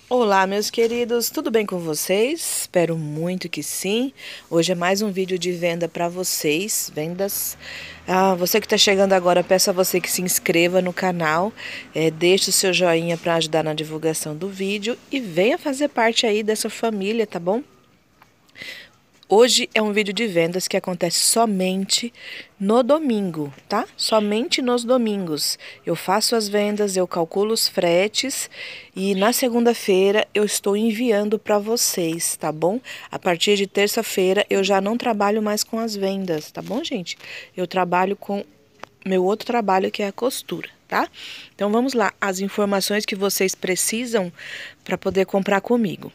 Olá, meus queridos, tudo bem com vocês? Espero muito que sim. Hoje é mais um vídeo de venda para vocês, vendas. Você que está chegando agora, peço a você que se inscreva no canal, deixe o seu joinha para ajudar na divulgação do vídeo e venha fazer parte aí dessa família, tá bom? Hoje é um vídeo de vendas que acontece somente no domingo, tá? Somente nos domingos. Eu faço as vendas, eu calculo os fretes e na segunda-feira eu estou enviando para vocês, tá bom? A partir de terça-feira eu já não trabalho mais com as vendas, tá bom, gente? Eu trabalho com meu outro trabalho que é a costura, tá? Então vamos lá, as informações que vocês precisam para poder comprar comigo.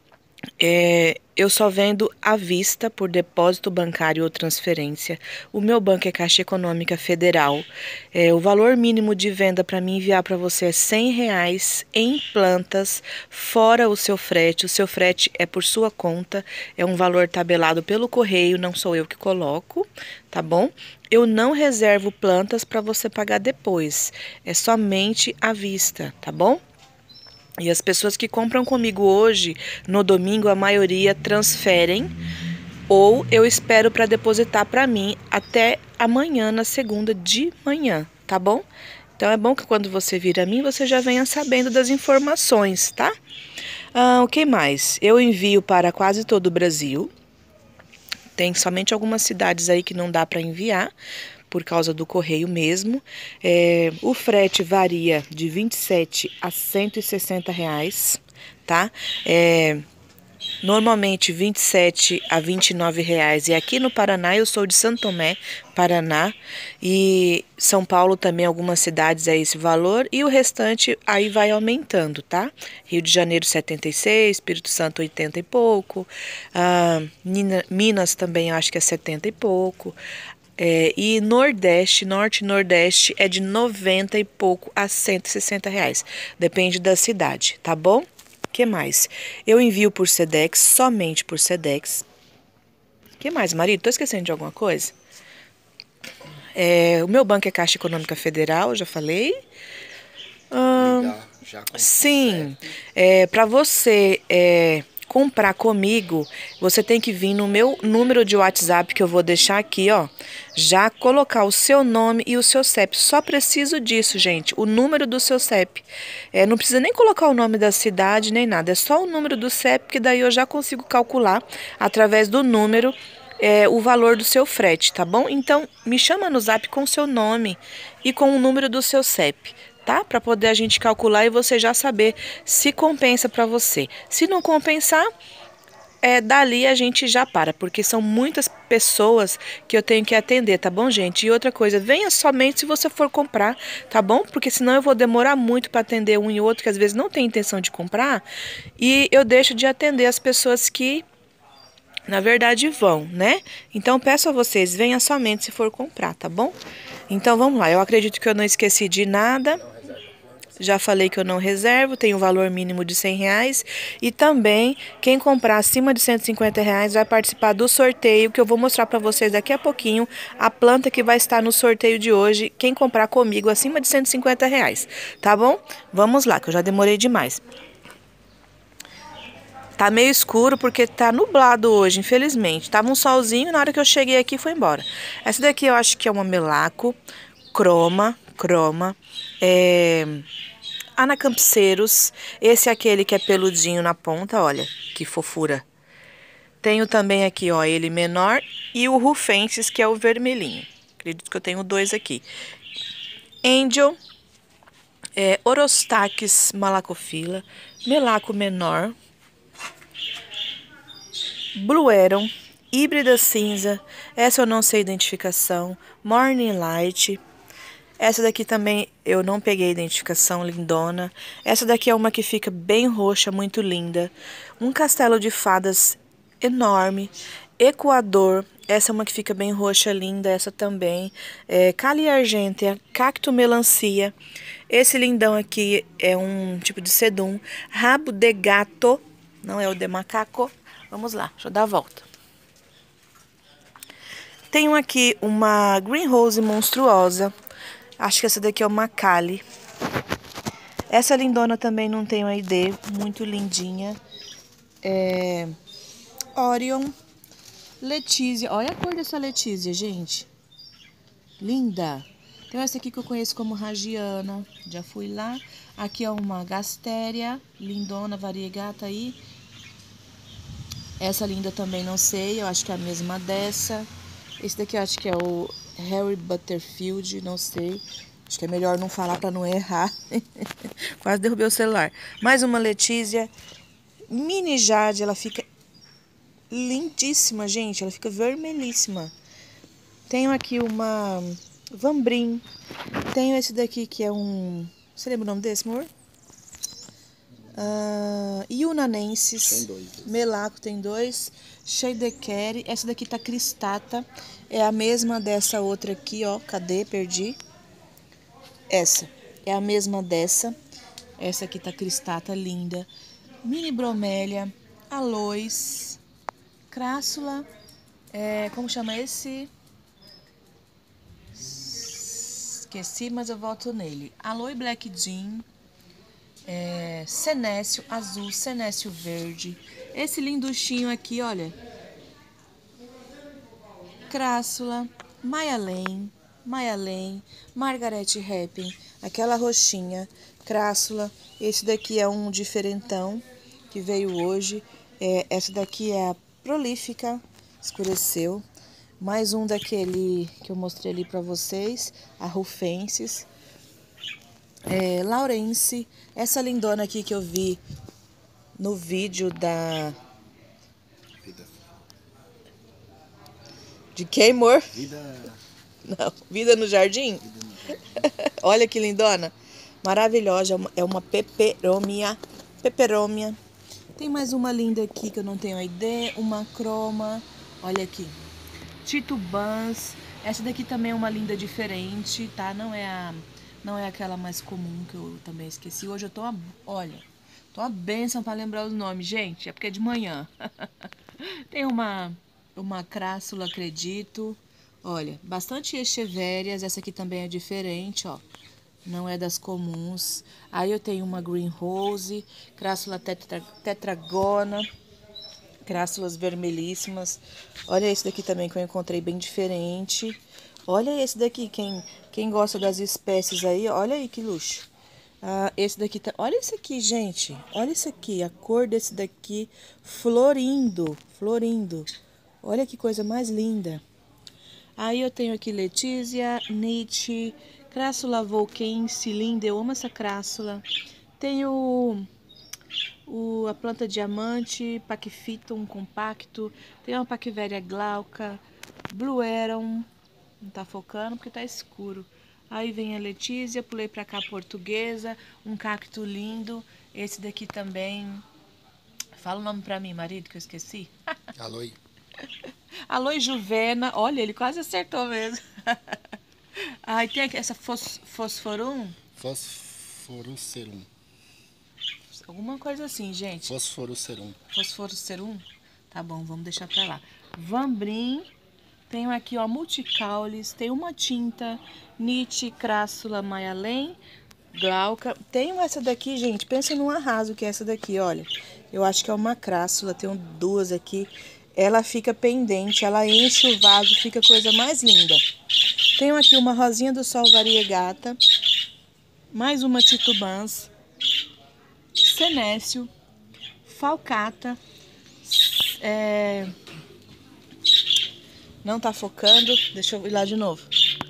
Eu só vendo à vista por depósito bancário ou transferência. O meu banco é Caixa Econômica Federal. O valor mínimo de venda para mim enviar para você é R$ 100 em plantas, fora o seu frete. O seu frete é por sua conta, é um valor tabelado pelo correio, não sou eu que coloco, tá bom? Eu não reservo plantas para você pagar depois, é somente à vista, tá bom? E as pessoas que compram comigo hoje, no domingo, a maioria transferem ou eu espero para depositar para mim até amanhã, na segunda de manhã, tá bom? Então é bom que quando você vir a mim, você já venha sabendo das informações, tá? O que mais? Eu envio para quase todo o Brasil. Tem somente algumas cidades aí que não dá para enviar, por causa do correio mesmo. O frete varia de 27 a R$ 160, tá? Normalmente 27 a R$ 29. E aqui no Paraná, eu sou de Santo Tomé, Paraná, e São Paulo também, algumas cidades é esse valor, e o restante aí vai aumentando, tá? Rio de Janeiro 76, Espírito Santo 80 e pouco, Minas também acho que é 70 e pouco. E Nordeste, Norte e Nordeste é de 90 e pouco a R$ 160. Depende da cidade, tá bom? Que mais? Eu envio por Sedex, somente por Sedex. Que mais, marido? Tô esquecendo de alguma coisa? O meu banco é Caixa Econômica Federal, já falei. Já com Sim, CEP. para você comprar comigo, você tem que vir no meu número de WhatsApp que eu vou deixar aqui, ó. Já colocar o seu nome e o seu CEP. Só preciso disso, gente. O número do seu CEP. Não precisa nem colocar o nome da cidade nem nada. É só o número do CEP que daí eu já consigo calcular através do número. O valor do seu frete, tá bom? Então, me chama no Zap com o seu nome e com o número do seu CEP, tá? Para poder a gente calcular e você já saber se compensa para você. Se não compensar, dali a gente já para, porque são muitas pessoas que eu tenho que atender, tá bom, gente? E outra coisa, venha somente se você for comprar, tá bom? Porque senão eu vou demorar muito para atender um e outro que às vezes não tem intenção de comprar e eu deixo de atender as pessoas que na verdade vão, né? Então peço a vocês, venha somente se for comprar, tá bom? Então vamos lá, eu acredito que eu não esqueci de nada. Não reserva plantas. Já falei que eu não reservo, tem um valor mínimo de R$ 100. E também, quem comprar acima de R$ 150 vai participar do sorteio, que eu vou mostrar para vocês daqui a pouquinho, a planta que vai estar no sorteio de hoje, quem comprar comigo acima de R$ 150, tá bom? Vamos lá, que eu já demorei demais. Tá meio escuro porque tá nublado hoje, infelizmente. Tava um solzinho, na hora que eu cheguei aqui foi embora. Essa daqui eu acho que é uma melaco, croma. Anacampseros, esse é aquele que é peludinho na ponta, olha, que fofura. Tenho também aqui, ó, ele menor e o rufensis, que é o vermelhinho. Acredito que eu tenho dois aqui. Angel, Orostaques malacophylla, melaco menor, Blue Aeron, híbrida cinza, essa eu não sei identificação, Morning Light. Essa daqui também eu não peguei identificação, lindona. Essa daqui é uma que fica bem roxa, muito linda. Um castelo de fadas enorme. Equador, essa é uma que fica bem roxa, linda, essa também. Cali Argentea, cacto melancia. Esse lindão aqui é um tipo de sedum. Rabo de gato, não é o de macaco. Vamos lá, deixa eu dar a volta. Tenho aqui uma Green Rose monstruosa. Acho que essa daqui é uma Cali. Essa lindona também não tenho ID, muito lindinha. Orion. Letícia, olha a cor dessa Letícia, gente. Linda. Tem essa aqui que eu conheço como Ragiana, já fui lá. Aqui é uma Gastéria, lindona, variegata aí. Essa linda também não sei, eu acho que é a mesma dessa. Esse daqui eu acho que é o Harry Butterfield, não sei. Acho que é melhor não falar para não errar. Quase derrubei o celular. Mais uma Letícia. Mini Jade, ela fica lindíssima, gente. Ela fica vermelhíssima. Tenho aqui uma Vambrim. Tenho esse daqui que é um... Você lembra o nome desse, amor? Iunanensis. Tem dois. Melaco tem dois. Scheidekeri. Essa daqui tá cristata. É a mesma dessa outra aqui, ó. Cadê? Perdi. Essa. É a mesma dessa. Essa aqui tá cristata, linda. Mini bromélia. Aloes. Crassula. Como chama esse? Esqueci, mas eu volto nele. Aloe Black Jean. Senécio azul, senécio verde. Esse linduchinho aqui, olha. Crassula, Mayalene, Margaret Happin, aquela roxinha, Crassula. Esse daqui é um diferentão que veio hoje. Essa daqui é a prolífica, escureceu. Mais um daquele que eu mostrei ali pra vocês, a Rufensis. Laurence, essa lindona aqui que eu vi no vídeo da... De quem, amor? Não, Vida no Jardim? Olha que lindona. Maravilhosa, é uma peperômia. Tem mais uma linda aqui que eu não tenho ideia, uma croma. Olha aqui. Titubans. Essa daqui também é uma linda diferente, tá? Não é aquela mais comum que eu também esqueci. Hoje eu tô a bênção pra lembrar os nomes, gente. É porque é de manhã. Tem uma crássula, acredito. Olha, bastante echevérias. Essa aqui também é diferente, ó. Não é das comuns. Aí eu tenho uma green rose, crássula tetragona, crássulas vermelhíssimas. Olha esse daqui também que eu encontrei bem diferente. Olha esse daqui, quem gosta das espécies aí, olha aí que luxo. Esse daqui, olha esse aqui, gente. Olha esse aqui, a cor desse daqui, florindo. Olha que coisa mais linda. Aí eu tenho aqui Letícia, Nietzsche, crássula volquense, linda, eu amo essa crássula. Tenho a planta diamante, Pachyphyton compacto, tem uma Pachyveria glauca, Blue Aeron, não tá focando porque tá escuro. Aí vem a Letícia, pulei pra cá a portuguesa, um cacto lindo, esse daqui também. Fala o nome pra mim, marido, que eu esqueci. Aloe. Aloe Juvena, olha, ele quase acertou mesmo. Aí tem aqui essa Fosforum. Fosforucerum. Alguma coisa assim, gente. Fosforucerum. Fosforucerum? Tá bom, vamos deixar pra lá. Vambrim. Tenho aqui, ó, Multicaulis. Tem uma tinta. Nietzsche, Crassula, Mayalene, glauca. Tenho essa daqui, gente. Pensa num arraso que é essa daqui, olha. Eu acho que é uma crássula. Tenho duas aqui. Ela fica pendente, ela enche o vaso, fica a coisa mais linda. Tenho aqui uma rosinha do sol variegata. Mais uma titubans. Senécio. Falcata. Não tá focando. Deixa eu ir lá de novo.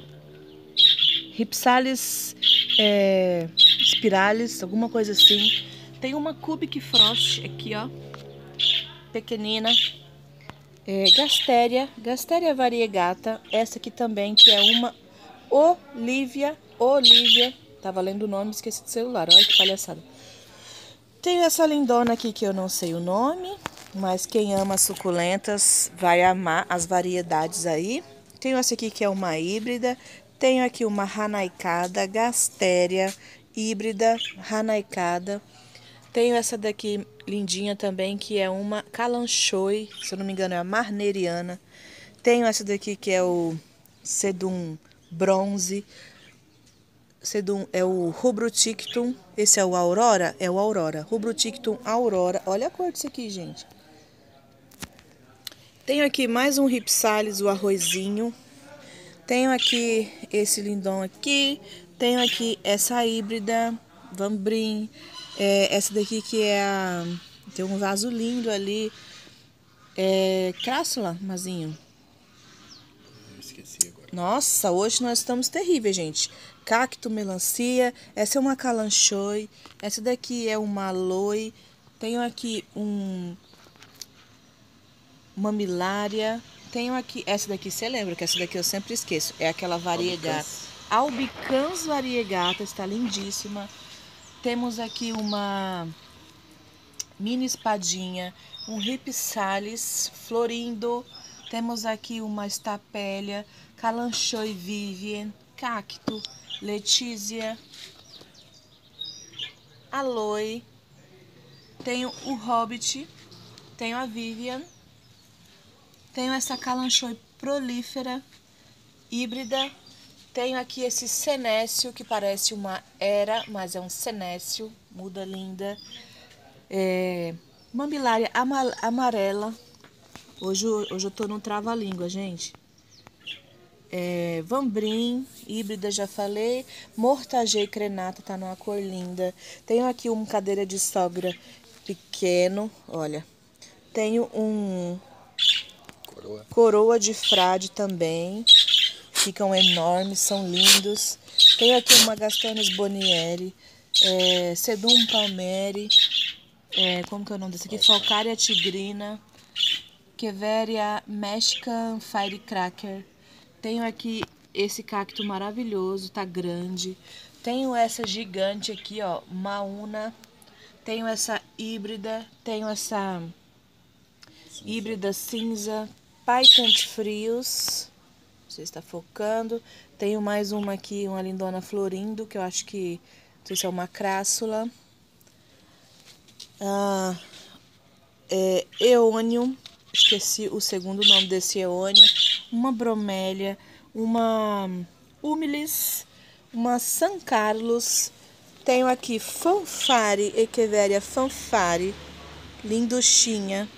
Ripsalis spiralis, alguma coisa assim. Tem uma Cubic Frost aqui, ó. Pequenina. Gastéria variegata. Essa aqui também, que é uma Olivia. Tava lendo o nome, esqueci do celular. Olha que palhaçada. Tenho essa lindona aqui que eu não sei o nome, mas quem ama suculentas vai amar as variedades aí. Tenho essa aqui que é uma híbrida. Tenho aqui uma ranaicada, Gastéria, híbrida, ranaicada. Tenho essa daqui lindinha também, que é uma Kalanchoe, se eu não me engano é a Marneriana. Tenho essa daqui que é o Sedum Bronze. sedum é o Rubrotictum. Esse é o Aurora? É o Aurora. Rubrotictum Aurora. Olha a cor disso aqui, gente. Tenho aqui mais um Ripsalis, o arrozinho. Tenho aqui esse lindão aqui. Tenho aqui essa híbrida, Vambrim. Essa daqui que é a... Tem um vaso lindo ali. Crassula, Mazinho. Eu esqueci agora. Nossa, hoje nós estamos terríveis, gente. Cacto melancia. Essa é uma calanchoe. Essa daqui é uma aloe. Tenho aqui uma milária. Tenho aqui, essa daqui você lembra, que essa daqui eu sempre esqueço. É aquela variegata. Albicans variegata, está lindíssima. Temos aqui uma mini espadinha, um Ripsalis florindo. Temos aqui uma estapélia, calanchoe Vivian, cacto, letícia, aloe. Tenho o Hobbit, tenho a Vivian. Tenho essa calanchoe prolífera, híbrida. Tenho aqui esse senécio, que parece uma era, mas é um senécio. Muda linda. Mambilária amarela. Hoje eu tô no trava-língua, gente. Vambrim, híbrida, já falei. Mortagei crenata, tá numa cor linda. Tenho aqui uma cadeira de sogra pequeno, olha. Tenho um... Coroa de frade também. Ficam enormes, são lindos. Tenho aqui uma Gastones Bonieri, Sedum Palmeri, como que é o nome desse aqui? Falcaria tigrina, Queveria Mexican Firecracker. Tenho aqui esse cacto maravilhoso, tá grande. Tenho essa gigante aqui, ó, Mauna. Tenho essa híbrida, tenho essa híbrida cinza. Python frios, você está focando. Tenho mais uma aqui, uma lindona florindo, que eu acho que, não sei se é uma crassula. Eônio, esqueci o segundo nome desse eônio. Uma bromélia, uma humilis, uma San Carlos. Tenho aqui fanfare, Echeveria fanfare, linduchinha.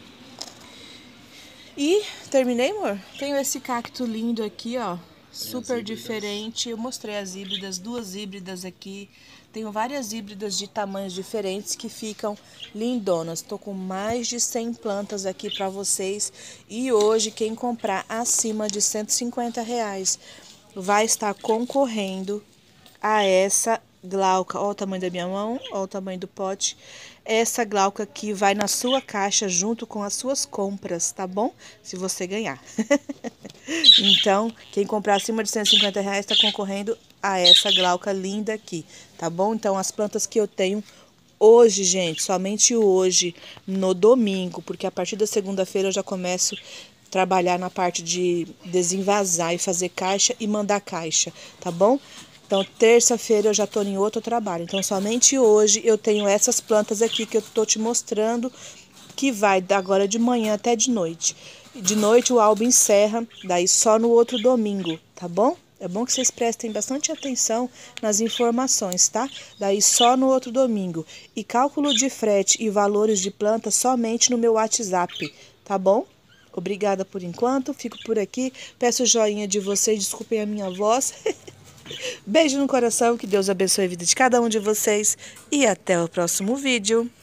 E terminei, amor? Tenho esse cacto lindo aqui, ó, super diferente. Eu mostrei as híbridas, duas híbridas aqui. Tenho várias híbridas de tamanhos diferentes que ficam lindonas. Tô com mais de 100 plantas aqui pra vocês. E hoje, quem comprar acima de R$150 vai estar concorrendo a essa glauca. Ó o tamanho da minha mão, ó o tamanho do pote. Essa glauca aqui vai na sua caixa junto com as suas compras, tá bom? Se você ganhar. Então, quem comprar acima de R$150 está concorrendo a essa glauca linda aqui, tá bom? Então, as plantas que eu tenho hoje, gente, somente hoje, no domingo, porque a partir da segunda-feira eu já começo a trabalhar na parte de desenvasar e fazer caixa e mandar caixa, tá bom? Então, terça-feira eu já tô em outro trabalho. Então, somente hoje eu tenho essas plantas aqui que eu tô te mostrando, que vai agora de manhã até de noite. De noite o álbum encerra, daí só no outro domingo, tá bom? É bom que vocês prestem bastante atenção nas informações, tá? Daí só no outro domingo. E cálculo de frete e valores de planta somente no meu WhatsApp, tá bom? Obrigada por enquanto, fico por aqui. Peço o joinha de vocês, desculpem a minha voz. Beijo no coração, que Deus abençoe a vida de cada um de vocês e até o próximo vídeo.